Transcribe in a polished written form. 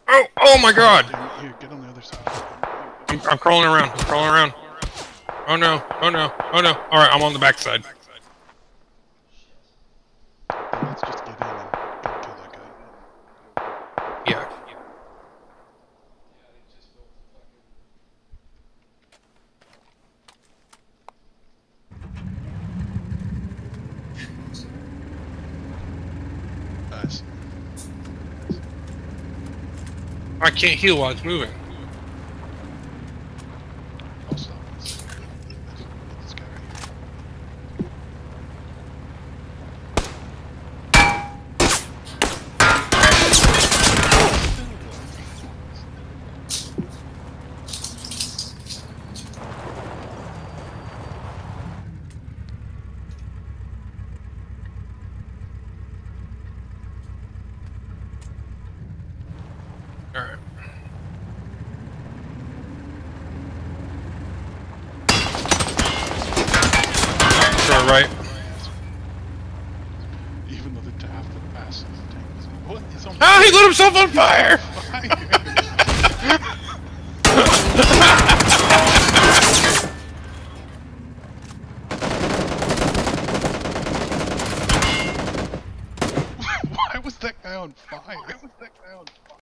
Oh! Oh my God! Here, get on the other side. I'm crawling around. I'm crawling around. Oh no! Oh no! Oh no! All right, I'm on the backside. Let's just get in and go kill that guy. Yeah. Nice. I can't heal while it's moving. Also, let's get this guy right here. All right. Sure, right. Even though the half the mass of the tank is... What is on Ah! He lit himself on fire! fire? Why was that guy on fire?